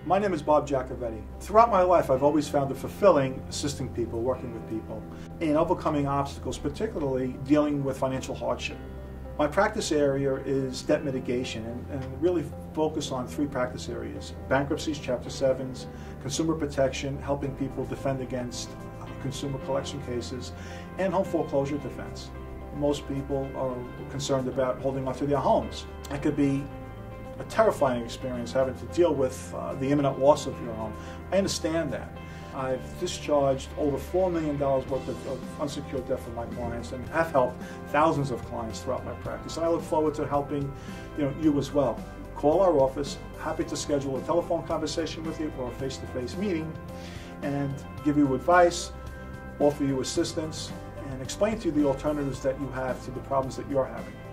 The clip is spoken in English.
My name is Bob Jacovetti. Throughout my life, I've always found it fulfilling assisting people, working with people, and overcoming obstacles, particularly dealing with financial hardship. My practice area is debt mitigation and really focus on three practice areas: bankruptcies, Chapter 7s, consumer protection, helping people defend against consumer collection cases, and home foreclosure defense. Most people are concerned about holding on to their homes. It could be a terrifying experience having to deal with the imminent loss of your home. I understand that. I've discharged over $4 million worth of unsecured debt for my clients and have helped thousands of clients throughout my practice. And I look forward to helping you as well. Call our office. Happy to schedule a telephone conversation with you or a face-to-face meeting and give you advice, offer you assistance, and explain to you the alternatives that you have to the problems that you're having.